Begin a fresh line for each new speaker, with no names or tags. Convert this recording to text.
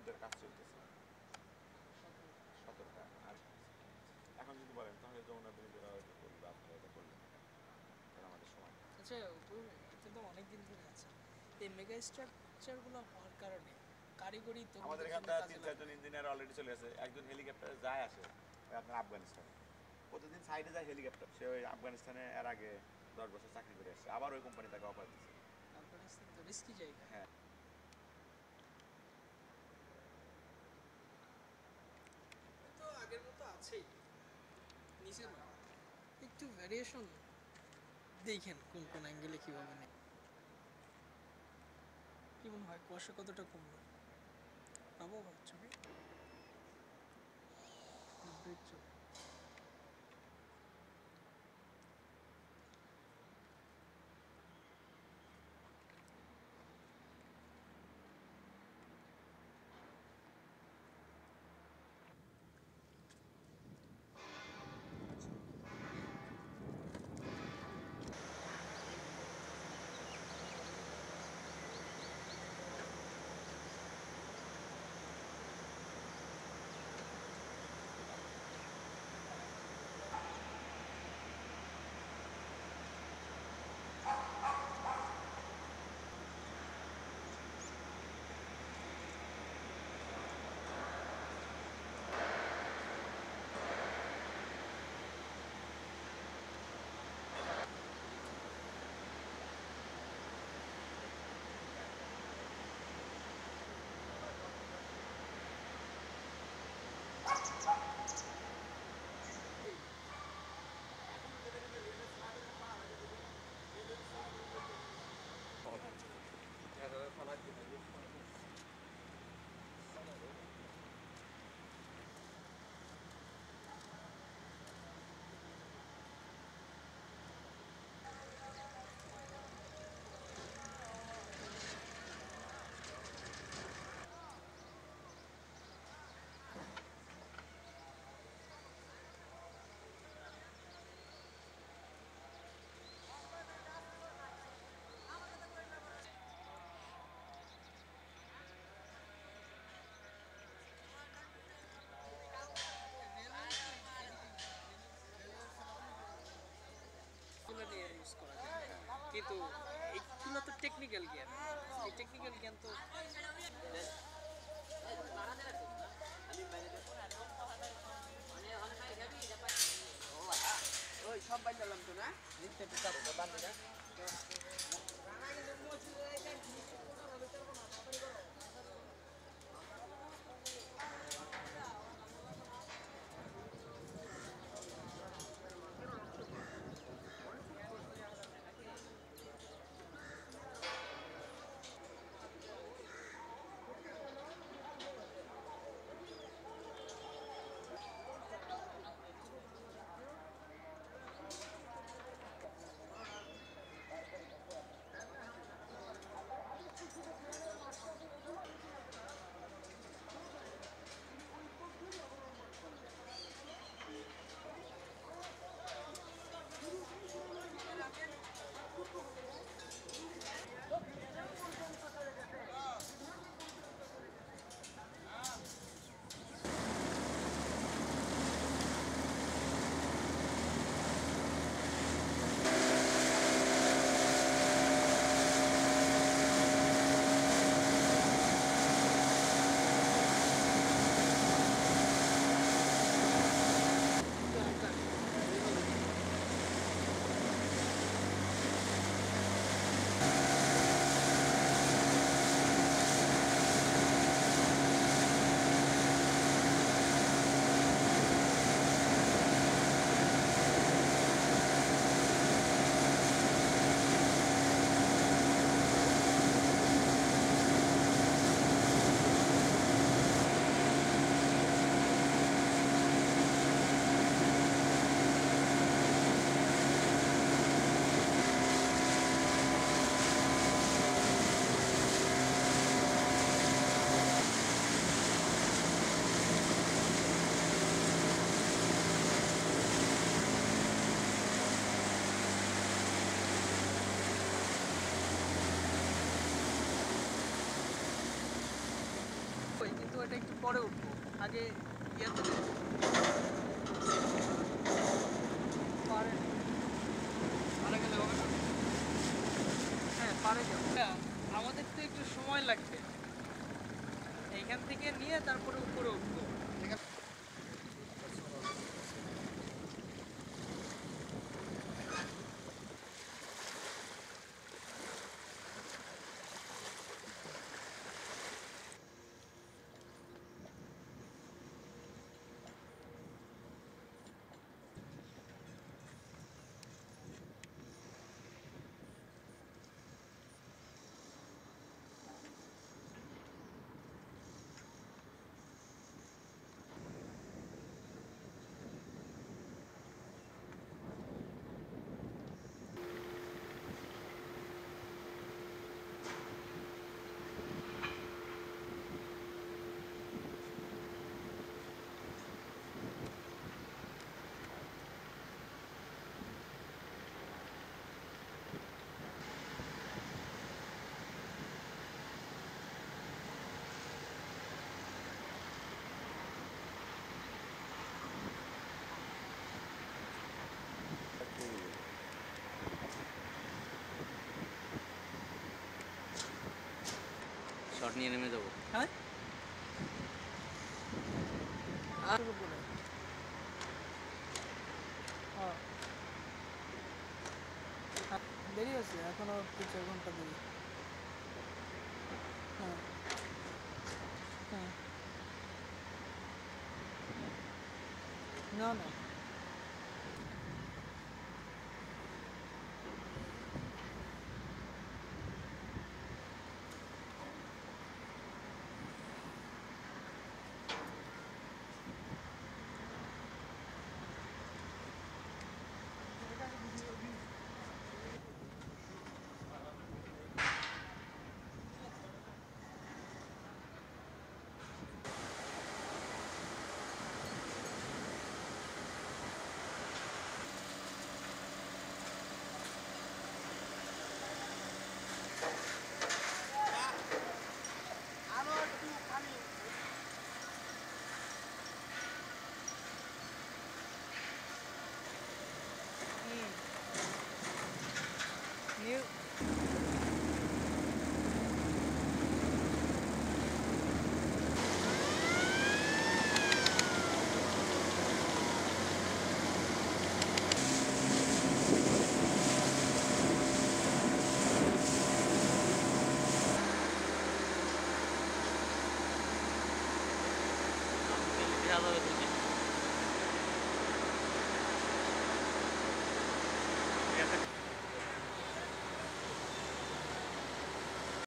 ব্রিজের কাজ চলতেছে 17টা। আর এখন যদি বলেন তাহলে যমুনা ব্রিজের এটা করবে, আপনারা এটা করলেন কেন আমাদের সময়।
আচ্ছা, এটা তো অনেকদিন ধরে আছে, এই মেগা স্ট্রাকচারগুলো হওয়ার কারণে কারিগরি
আমাদের এখানটা 3-4 জন ইঞ্জিনিয়ার অলরেডি চলে আসে। একজন হেলিকপ্টারে যায় আসে ওই আপনার আফগানিস্তানে, প্রতিদিন সাইডে যায় হেলিকপ্টার। সে ওই আফগানিস্তানে এর আগে 10 বছর চাকরি করে আসছে, আবার ওই কোম্পানি তাকে অফার দিচ্ছে।
আফগানিস্তান তো রিস্কি জায়গা।
হ্যাঁ,
তো আগের মতো আছেই, নিচে না একটু ভ্যারিয়েশন দেখেন কোন কোন অ্যাঙ্গেলে কীভাবে নেই। কি মনে হয় কুয়াশা কতটা কমলো? পাবো ছবি ছবি। নিয়ে ইউজ করা যায়, কিন্তু এইগুলো তো টেকনিক্যাল জ্ঞান। এই টেকনিক্যাল জ্ঞান তো ওই সব বাইর দিলাম তো না, নিতে তো বান্ধবীরা ওটা একটু পরে উঠবো আগে ইয়াতে পারে পারে গেলে হবে না হ্যাঁ পারে যাবো আমাদের তো একটু সময় লাগবে এইখান থেকে নিয়ে তারপরে উপরে উঠবো
শট নিয়ে নেমে যাবো
হ্যাঁ আর উপরে দেরি আছে এখনো 3-4 ঘন্টা দেরি হ্যাঁ হ্যাঁ না না You
বিশাল হবে